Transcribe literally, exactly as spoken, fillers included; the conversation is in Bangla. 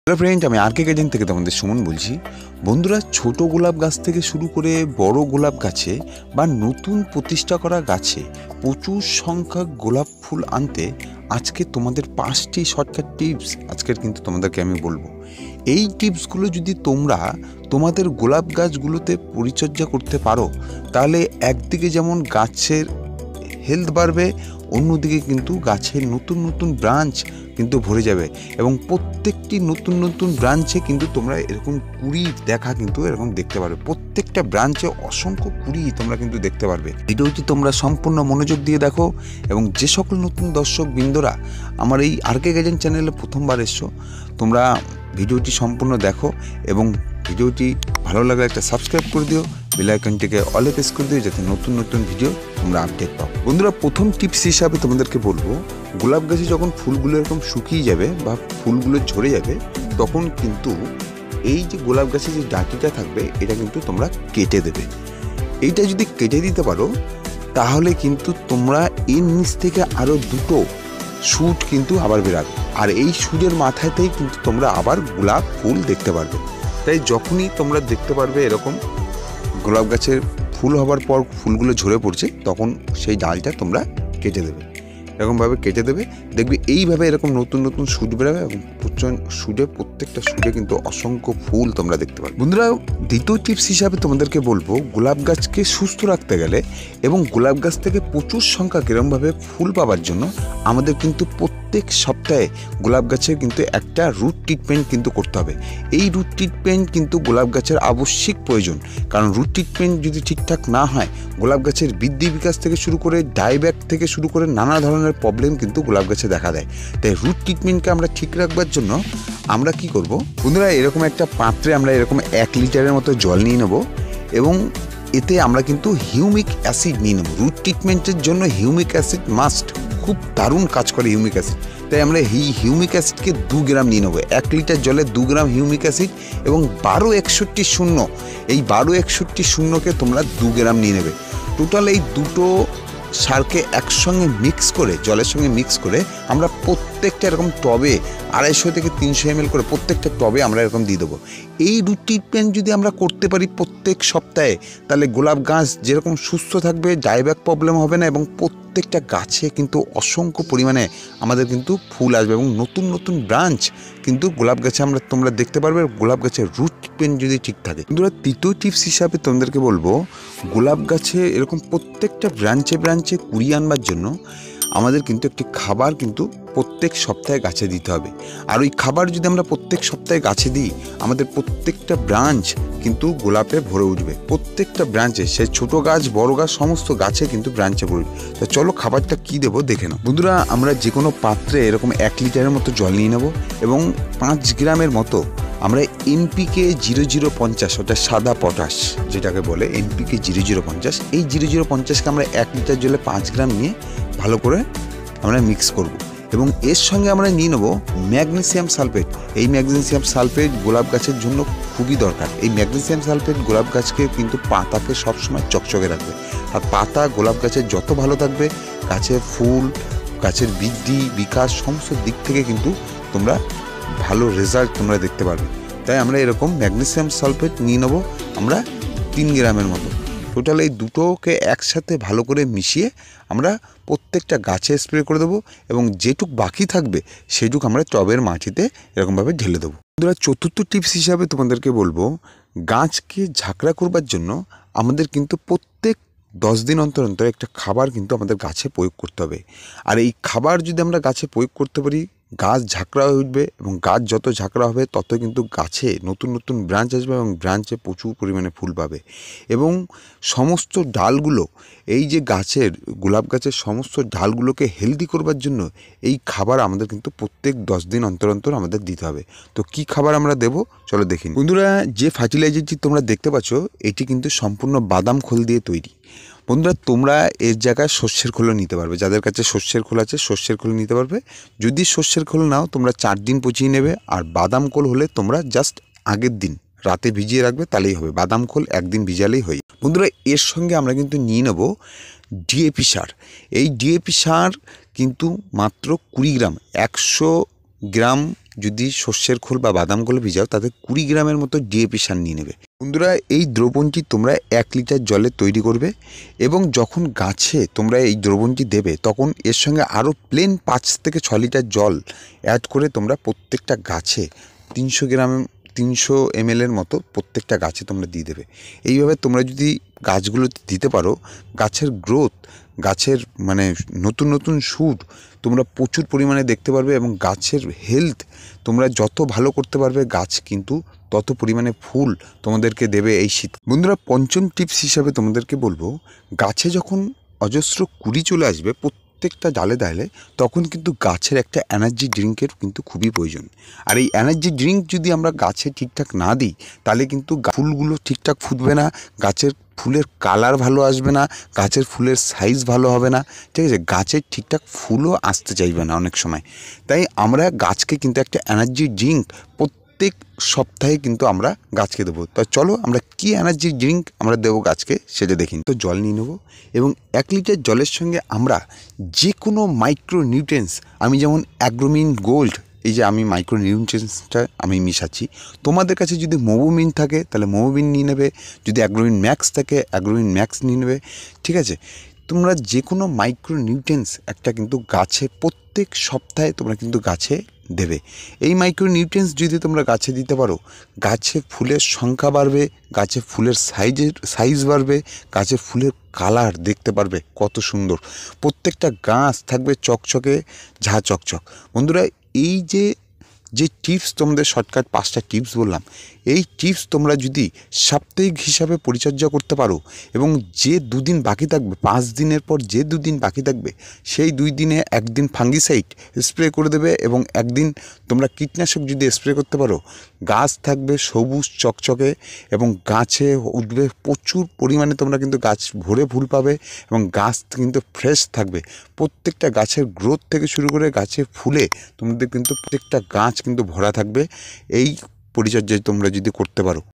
ফ্রেন্ড, আমি আর কে গার্ডেন থেকে তোমাদের সুমন বলছি। বন্ধুরা, ছোট গোলাপ গাছ থেকে শুরু করে বড় গোলাপ গাছে বা নতুন প্রতিষ্ঠা করা গাছে প্রচুর সংখ্যক গোলাপ ফুল আনতে আজকে তোমাদের পাঁচটি শর্টকাট টিপস আজকের কিন্তু তোমাদেরকে আমি বলবো। এই টিপসগুলো যদি তোমরা তোমাদের গোলাপ গাছগুলোতে পরিচর্যা করতে পারো, তাহলে একদিকে যেমন গাছের হেলথ বাড়বে, অন্যদিকে কিন্তু গাছের নতুন নতুন ব্রাঞ্চ কিন্তু ভরে যাবে এবং প্রত্যেকটি নতুন নতুন ব্রাঞ্চে কিন্তু তোমরা এরকম কুড়ি দেখা কিন্তু এরকম দেখতে পারবে। প্রত্যেকটা ব্রাঞ্চে অসংখ্য কুড়ি তোমরা কিন্তু দেখতে পারবে। ভিডিওটি তোমরা সম্পূর্ণ মনোযোগ দিয়ে দেখো এবং যে সকল নতুন দর্শক বৃন্দরা আমার এই আর কে গার্ডেন চ্যানেলে প্রথমবার এসছো, তোমরা ভিডিওটি সম্পূর্ণ দেখো এবং ভিডিওটি ভালো লাগলে একটা সাবস্ক্রাইব করে দিও, বেল আইকনটিকে অলে প্রেস করে দিও যাতে নতুন নতুন ভিডিও তোমরা আপডেট পাও। বন্ধুরা, প্রথম টিপস হিসাবে তোমাদেরকে বলবো, গোলাপ গাছে যখন ফুলগুলো এরকম শুকিয়ে যাবে বা ফুলগুলো ঝরে যাবে, তখন কিন্তু এই যে গোলাপ গাছে যে ডাঁটিটা থাকবে এটা কিন্তু তোমরা কেটে দেবে। এইটা যদি কেটে দিতে পারো তাহলে কিন্তু তোমরা এর নিচ থেকে আরও দুটো শুট কিন্তু আবার বেরাবে, আর এই শুটের মাথাতেই কিন্তু তোমরা আবার গোলাপ ফুল দেখতে পারবে। তাই যখনই তোমরা দেখতে পারবে এরকম গোলাপ গাছের ফুল হবার পর ফুলগুলো ঝরে পড়ছে, তখন সেই ডালটা তোমরা কেটে দেবে। এরকমভাবে কেটে দেবে, দেখবে এইভাবে এরকম নতুন নতুন শুট বেরোবে এবং শুটে প্রত্যেকটা শুটে কিন্তু অসংখ্য ফুল তোমরা দেখতে পাবে। বন্ধুরা, দ্বিতীয় টিপস হিসাবে তোমাদেরকে বলবো, গোলাপ গাছকে সুস্থ রাখতে গেলে এবং গোলাপ গাছ থেকে প্রচুর সংখ্যক এরকমভাবে ফুল পাওয়ার জন্য আমাদের কিন্তু প্রত্যেক সপ্তাহে গোলাপ গাছের কিন্তু একটা রুট ট্রিটমেন্ট কিন্তু করতে হবে। এই রুট ট্রিটমেন্ট কিন্তু গোলাপ গাছের আবশ্যিক প্রয়োজন, কারণ রুট ট্রিটমেন্ট যদি ঠিকঠাক না হয়, গোলাপ গাছের বৃদ্ধি বিকাশ থেকে শুরু করে ডাইব্যাক থেকে শুরু করে নানা ধরনের প্রবলেম কিন্তু গোলাপ গাছে দেখা দেয়। তাই রুট ট্রিটমেন্টকে আমরা ঠিক রাখবার জন্য আমরা কি করব, বন্ধুরা, এরকম একটা পাত্রে আমরা এরকম এক লিটারের মতো জল নিয়ে নেব এবং এতে আমরা কিন্তু হিউমিক অ্যাসিড নিয়ে নেব। রুট ট্রিটমেন্টের জন্য হিউমিক অ্যাসিড মাস্ট, খুব দারুণ কাজ করে হিউমিক অ্যাসিড। তাই আমরা এই হিউমিক অ্যাসিডকে দু গ্রাম নিয়ে নেবো। এক লিটার জলে দু গ্রাম হিউমিক অ্যাসিড এবং বারো একষট্টি শূন্য, এই বারো একষট্টি শূন্যকে তোমরা দু গ্রাম নিয়ে নেবে। টোটাল এই দুটো সারকে একসঙ্গে মিক্স করে, জলের সঙ্গে মিক্স করে আমরা প্রত্যেকটা এরকম টবে আড়াইশো থেকে তিনশো এম এল করে প্রত্যেকটা টবে আমরা এরকম দিয়ে দেবো। এই রুট ট্রিটমেন্ট যদি আমরা করতে পারি প্রত্যেক সপ্তাহে, তাহলে গোলাপ গাছ যেরকম সুস্থ থাকবে, ডাইব্যাক প্রবলেম হবে না এবং প্রত্যেকটা গাছে কিন্তু অসংখ্য পরিমাণে আমাদের কিন্তু ফুল আসবে এবং নতুন নতুন ব্রাঞ্চ কিন্তু গোলাপ গাছে আমরা তোমরা দেখতে পারবে। গোলাপ গাছের রুট ট্রিটমেন্ট যদি ঠিক থাকে। বন্ধুরা, তৃতীয় টিপস হিসাবে তোমাদেরকে বলবো, গোলাপ গাছে এরকম প্রত্যেকটা ব্রাঞ্চে ব্রাঞ্চে কুড়ি আনবার জন্য আমাদের কিন্তু একটি খাবার কিন্তু প্রত্যেক সপ্তাহে গাছে দিতে হবে। আর ওই খাবার যদি আমরা প্রত্যেক সপ্তাহে গাছে দিই, আমাদের প্রত্যেকটা ব্রাঞ্চ কিন্তু গোলাপে ভরে উঠবে। প্রত্যেকটা ব্রাঞ্চে, সে ছোট গাছ বড় গাছ সমস্ত গাছে কিন্তু ব্রাঞ্চে ভরে উঠবে। তো চলো খাবারটা কি দেবো দেখে নাও। বন্ধুরা, আমরা যে কোনো পাত্রে এরকম এক লিটারের মতো জল নিয়ে নেব এবং পাঁচ গ্রামের মতো আমরা এনপিকে জিরো জিরো পঞ্চাশ, ওটা সাদা পটাশ যেটাকে বলে এনপিকে জিরো জিরো পঞ্চাশ, এই জিরো জিরো পঞ্চাশকে আমরা এক লিটার জলে পাঁচ গ্রাম নিয়ে ভালো করে আমরা মিক্স করব এবং এর সঙ্গে আমরা নিয়ে নেব ম্যাগনেসিয়াম সালফেট। এই ম্যাগনেসিয়াম সালফেট গোলাপ গাছের জন্য খুবই দরকার। এই ম্যাগনেসিয়াম সালফেট গোলাপ গাছকে কিন্তু পাতাকে সবসময় চকচকে রাখবে, আর পাতা গোলাপ গাছের যত ভালো থাকবে, গাছের ফুল, গাছের বৃদ্ধি বিকাশ সমস্ত দিক থেকে কিন্তু তোমরা ভালো রেজাল্ট তোমরা দেখতে পারবে। তাই আমরা এরকম ম্যাগনেসিয়াম সালফেট নিয়ে নেবো আমরা তিন গ্রামের মতো। টোটাল এই দুটোকে একসাথে ভালো করে মিশিয়ে আমরা প্রত্যেকটা গাছে স্প্রে করে দেবো এবং যেটুক বাকি থাকবে সেটুক আমরা টবের মাটিতে এরকমভাবে ঢেলে দেবো। বন্ধুরা, চতুর্থ টিপস হিসাবে তোমাদেরকে বলবো, গাছকে ঝাঁকড়া করবার জন্য আমাদের কিন্তু প্রত্যেক দশ দিন অন্তর অন্তর একটা খাবার কিন্তু আমাদের গাছে প্রয়োগ করতে হবে। আর এই খাবার যদি আমরা গাছে প্রয়োগ করতে পারি, গাছ ঝাঁকড়া হয়ে উঠবে এবং গাছ যত ঝাঁকড়া হবে তত কিন্তু গাছে নতুন নতুন ব্রাঞ্চ আসবে এবং ব্রাঞ্চে প্রচুর পরিমাণে ফুল পাবে এবং সমস্ত ডালগুলো, এই যে গাছের গোলাপ গাছের সমস্ত ডালগুলোকে হেলদি করবার জন্য এই খাবার আমাদের কিন্তু প্রত্যেক দশ দিন অন্তর অন্তর আমাদের দিতে হবে। তো কি খাবার আমরা দেবো চলো দেখি। বন্ধুরা, যে ফার্টিলাইজারটি তোমরা দেখতে পাচ্ছ এটি কিন্তু সম্পূর্ণ বাদাম খোল দিয়ে তৈরি। বন্ধুরা, তোমরা এর জায়গায় শস্যের খোলও নিতে পারবে। যাদের কাছে শস্যের খোল আছে শস্যের খোল নিতে পারবে। যদি শস্যের খোল নাও তোমরা চার দিন পচিয়ে নেবে, আর বাদাম খোল হলে তোমরা জাস্ট আগের দিন রাতে ভিজিয়ে রাখবে, তাহলেই হবে। বাদাম খোল একদিন ভিজালেই হয়। বন্ধুরা, এর সঙ্গে আমরা কিন্তু নিয়ে নেব ডিএপি সার। এই ডিএপি সার কিন্তু মাত্র কুড়ি গ্রাম, একশো গ্রাম যদি শস্যের খোল বা বাদাম খোল ভিজাও তাতে কুড়ি গ্রামের মতো ডিএপি সার নিয়ে নেবে। বন্ধুরা, এই দ্রবণটি তোমরা এক লিটার জলে তৈরি করবে এবং যখন গাছে তোমরা এই দ্রবণটি দেবে তখন এর সঙ্গে আরও প্লেন পাঁচ থেকে ছ লিটার জল অ্যাড করে তোমরা প্রত্যেকটা গাছে তিনশো গ্রাম তিনশো এমএলের মতো প্রত্যেকটা গাছে তোমরা দিয়ে দেবে। এইভাবে তোমরা যদি গাছগুলোতে দিতে পারো, গাছের গ্রোথ, গাছের মানে নতুন নতুন সুর তোমরা প্রচুর পরিমাণে দেখতে পারবে এবং গাছের হেলথ তোমরা যত ভালো করতে পারবে গাছ কিন্তু তত পরিমাণে ফুল তোমাদেরকে দেবে এই শীত। বন্ধুরা, পঞ্চম টিপস হিসাবে তোমাদেরকে বলবো, গাছে যখন অজস্র কুড়ি চলে আসবে প্রত্যেকটা ডালে ডালে, তখন কিন্তু গাছের একটা এনার্জি ড্রিঙ্কের কিন্তু খুবই প্রয়োজন। আর এই এনার্জি ড্রিঙ্ক যদি আমরা গাছে ঠিকঠাক না দিই তাহলে কিন্তু ফুলগুলো ঠিকঠাক ফুটবে না, গাছের ফুলের কালার ভালো আসবে না, গাছের ফুলের সাইজ ভালো হবে না, ঠিক আছে, গাছের ঠিকঠাক ফুলও আসতে চাইবে না অনেক সময়। তাই আমরা গাছকে কিন্তু একটা এনার্জি ড্রিঙ্ক প্রত্যেক সপ্তাহে কিন্তু আমরা গাছকে দেবো। তা চলো আমরা কি এনার্জি ড্রিঙ্ক আমরা দেবো গাছকে সেটা দেখি। তো জল নিয়ে নেবো এবং এক লিটার জলের সঙ্গে আমরা যে কোনো মাইক্রো নিউট্রিয়েন্টস, আমি যেমন অ্যাগ্রোমিন গোল্ড, এই যে আমি মাইক্রো নিউট্রিয়েন্টসটা আমি মিশাচ্ছি, তোমাদের কাছে যদি মোবোমিন থাকে তাহলে মোবোমিন নিয়ে নেবে, যদি অ্যাগ্রোমিন ম্যাক্স থাকে অ্যাগ্রোমিন ম্যাক্স নিয়ে নেবে, ঠিক আছে। তোমরা যে কোনো মাইক্রো নিউট্রিয়েন্টস একটা কিন্তু গাছে প্রত্যেক সপ্তাহে তোমরা কিন্তু গাছে দেবে। এই মাইক্রো নিউট্রিয়েন্টস যদি তোমরা গাছে দিতে পারো, গাছে ফুলের সংখ্যা বাড়বে, গাছে ফুলের সাইজের সাইজ বাড়বে, গাছে ফুলের কালার দেখতে পারবে কত সুন্দর, প্রত্যেকটা গাছ থাকবে চকচকে ঝা চকচক। বন্ধুরা, এই যে যে টিপস তোমাদের শর্টকাট পাঁচটা টিপস বললাম, এই টিপস তোমরা যদি সাপ্তাহিক হিসাবে পরিচর্যা করতে পারো এবং যে দুদিন বাকি থাকবে, পাঁচ দিনের পর যে দুদিন বাকি থাকবে সেই দুই দিনে একদিন ফাঙ্গিসাইড স্প্রে করে দেবে এবং একদিন তোমরা কীটনাশক যদি স্প্রে করতে পারো, গাছ থাকবে সবুজ চকচকে এবং গাছে উঠবে প্রচুর পরিমাণে, তোমরা কিন্তু গাছ ভরে ফুল পাবে এবং গাছ কিন্তু ফ্রেশ থাকবে। প্রত্যেকটা গাছের গ্রোথ থেকে শুরু করে গাছে ফুলে তোমাদের কিন্তু প্রত্যেকটা গাছ কিন্তু ভরা থাকবে এই পরিচর্যা তোমরা যদি করতে পারো।